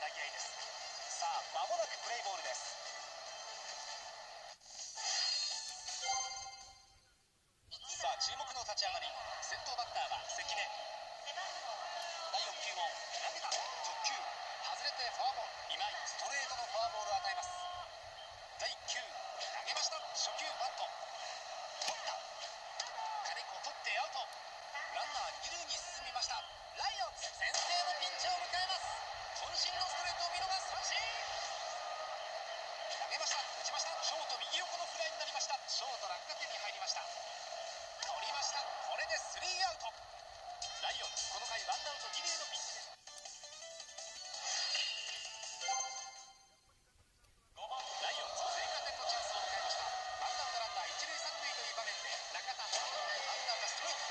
投げ合いです。さあ間もなくプレイボールです。さあ注目の立ち上がり、先頭バッターは関根。第4球を投げた、直球外れてフォアボール。今井ストレートのフォアボールを与えます。第1球投げました。初球バント取った、金子取ってアウト。ランナー2塁に進みました。ライオンズ先制のピンチを迎えます。渾身のストレートを見逃す三振。投げました、打ちました。ショート右横のフライになりました。ショート落下点に入りました。取りました。これでスリーアウト。ライオンズこの回ワンアウト2塁のピンチ。ライオンズ追加点のチャンスを迎えました。ワンアウトランナー一塁三塁という場面で中田、ワンアウトストレート。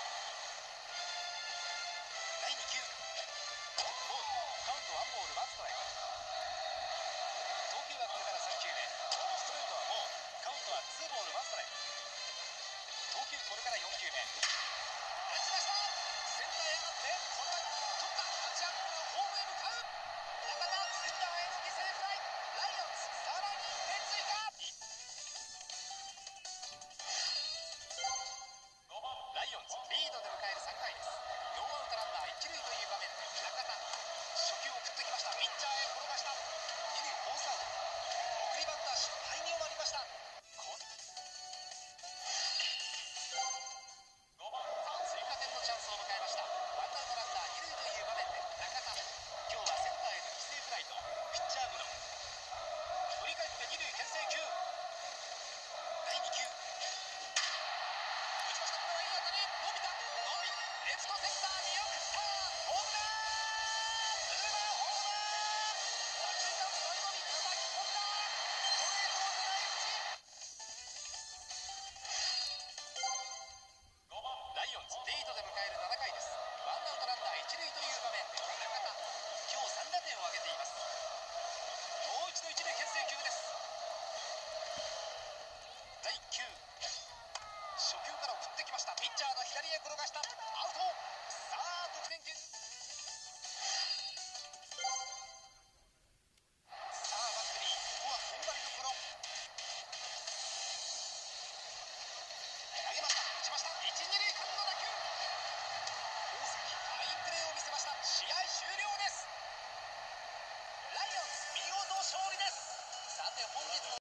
第2球ボール、カウントワンボールワンストライク。投球はこれから3球目。ストレートはボール、カウントはツーボールワンストライク。投球これから4球目。